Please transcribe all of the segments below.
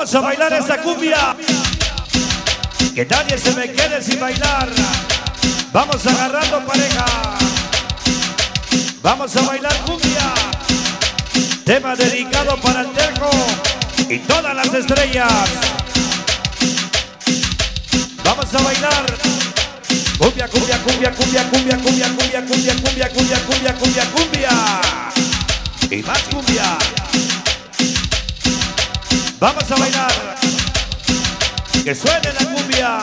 Vamos a bailar esta cumbia. Que nadie se me quede sin bailar. Vamos agarrando pareja. Vamos a bailar cumbia. Tema dedicado para el Terco y todas las estrellas. Vamos a bailar. Cumbia, cumbia, cumbia, cumbia, cumbia, cumbia, cumbia, cumbia, cumbia, cumbia, cumbia, cumbia, cumbia. Y más cumbia. Vamos a bailar. Que suene la cumbia.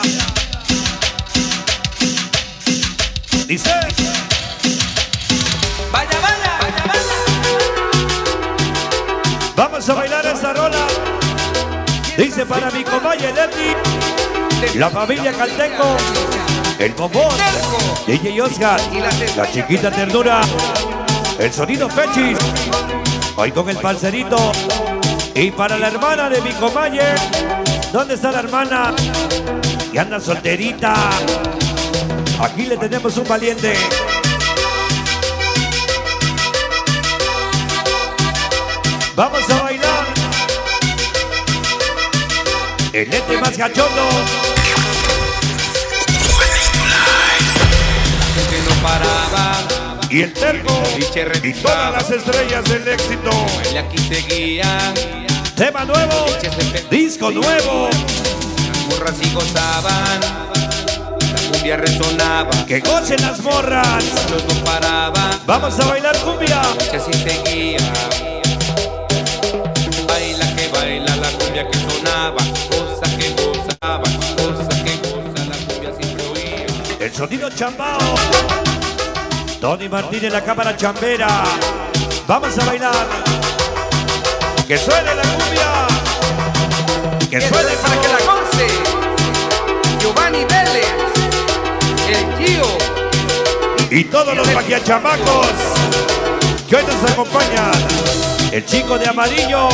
Dice. Vaya, vaya, vaya, vaya. Vamos a bailar esta rola. Dice para mi compañero Leti, la familia Caltenco, el bombón, DJ Oscar, la chiquita ternura, el sonido Pechis, hoy con el parcerito. Y para la hermana de mi compañero, ¿dónde está la hermana? Que anda solterita. Aquí le tenemos un valiente. Vamos a bailar. El Lete más cachondo. Que no paraba. Y el Terco. Y todas las estrellas del éxito. Y aquí seguían. Tema nuevo. Disco nuevo. Las morras y gozaban. La cumbia resonaba. Que gocen las morras. Los no paraban. Vamos a bailar cumbia. Y así seguía. Baila que baila la cumbia que sonaba. Cosa que gozaba. Cosa que goza la cumbia siempre oía. El sonido chambao. Tony Martín en la cámara chambera. Vamos a bailar. Que suene la cumbia. Que suene para que la goce. Giovanni Vélez. El Gio. Y todos los maquiachamacos que hoy nos acompañan. El chico de amarillo.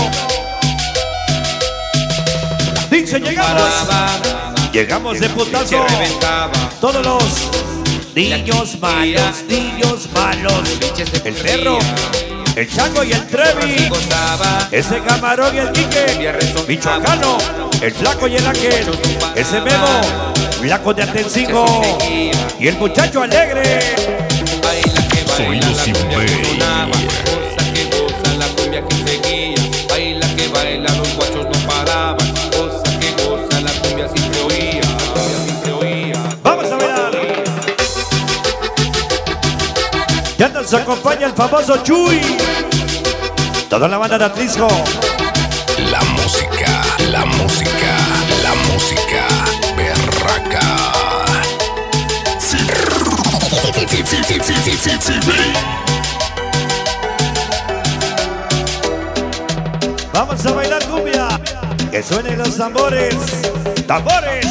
Dice, llegamos. Llegamos de putazo. Todos los niños malos. El perro, el Chango y el Trevi. Ese Camarón y el Quique. Michoacano, el Flaco y el Ángel. Ese Memo, Flaco de Atencingo. Y el muchacho alegre. Sonido sin sonaba, cosa que goza la cumbia que seguía. Baila que baila, los guachos no paraban. Cosa que goza la cumbia siempre oía. Siempre oía. Vamos a bailar. Ya nos acompaña el famoso Chuy. Toda la banda de Atlisco. La música, la música, la música berraca. Vamos a bailar cumbia. Que suenen los tambores. ¡Tambores!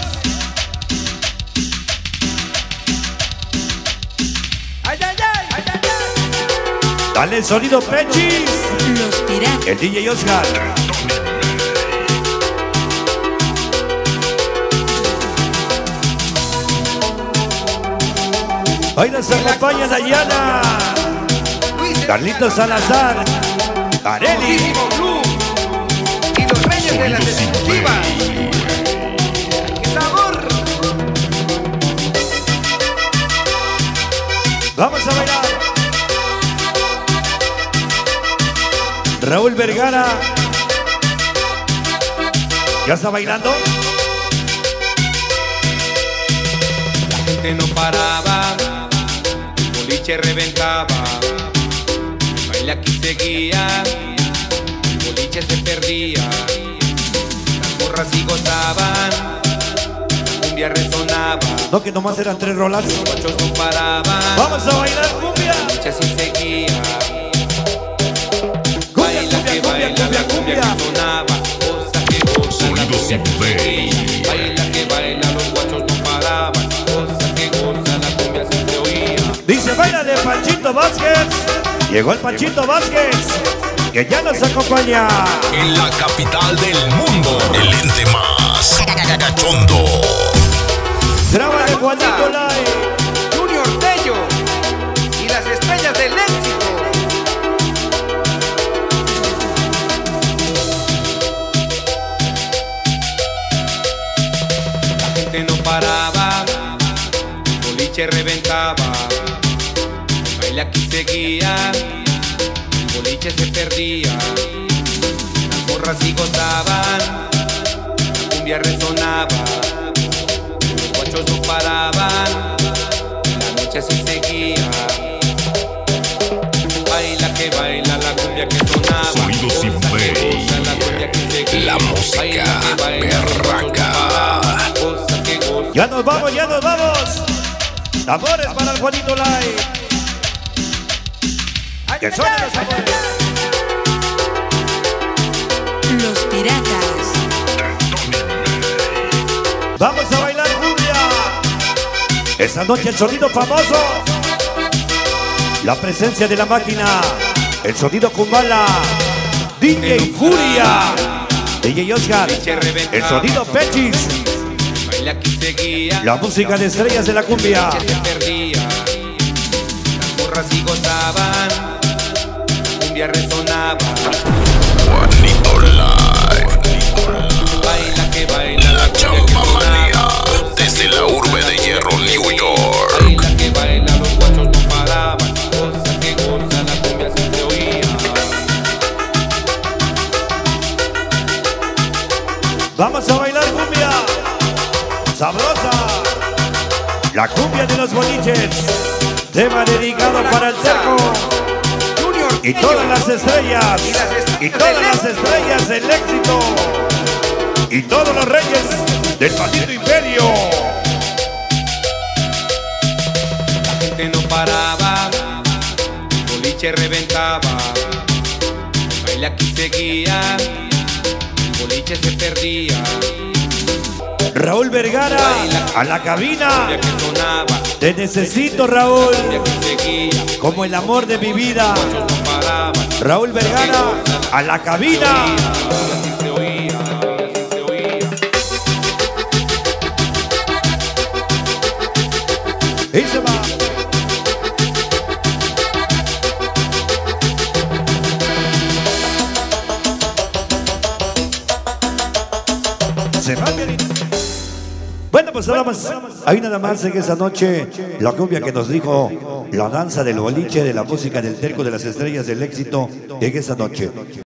Ay, ay, ay, ay, ay, ay. Dale el sonido Pechis. Los piratas. El DJ Oscar. Hoy nos acompaña Dayana, Carlitos Salazar, Areli. Blue y los reyes de las exclusivas. ¡Qué sabor! Vamos a bailar. Raúl Vergara. ¿Ya está bailando? La gente no paraba. El boliche reventaba. El baile aquí seguía. El boliche se perdía. Las morras sí gozaban. La cumbia resonaba. No, que nomás eran 3 rolas. Los guachos no paraban. Vamos a bailar cumbia. El boliche así seguía. Cumbia, Baila que cumbia, baila cumbia, la cumbia cumbia. que sonaba. Cosa que goza la Sonido cumbia sin que play. seguía. Baila que baila, los guachos no paraban. Cosa que goza la cumbia siempre oía. Dice, baila de Panchito Vázquez. Llegó el Panchito Vázquez, que ya nos acompaña. En la capital del mundo, el ente más cachondo. Graba de Juanito Lai. Junior Tello y las estrellas del éxito. gente no paraba, el boliche reventaba, el baile aquí seguía, el boliche se perdía, las morras sí gozaban, la cumbia resonaba, los guachos no paraban, la noche sí seguía. Baila que baila la cumbia que sonaba, Sonido sin play. La música berraca. Ya nos vamos, ya nos vamos. Tambores para el Juanito Live. Que suenen los tambores. Los Piratas. Vamos a bailar cumbia. Esta noche el sonido famoso. La presencia de la máquina. El sonido Kumbala. DJ Furia. DJ Oscar. El sonido Pechis. La música de estrellas de la cumbia. Se perdía, las morras sí gozaban, la cumbia resonaba. Juanito Live. Baila que baila la Chamba manía. Desde la urbe de Hierro, New York. baila que baila, los guachos no paraban. Goza que goza, la cumbia siempre oía. Vamos a bailar cumbia. Sabrosa. La cumbia de los boliches. Tema dedicado para el cerco. Y todas las estrellas. Y todas las estrellas del éxito. Y todos los reyes del maldito imperio. La gente no paraba, el boliche reventaba, el baile aquí seguía, el boliche se perdía. Raúl Vergara a la cabina. Que sonaba, Te necesito, Raúl, que seguía, como el amor de mi vida. no paraban. Raúl Vergara a la cabina. Se oía, se oía. Y se va. Se va, querido. Bueno, pues nada más, ahí nada más en esa noche, la cumbia que nos dijo la danza del boliche, de la música del cerco de las estrellas del éxito en esa noche.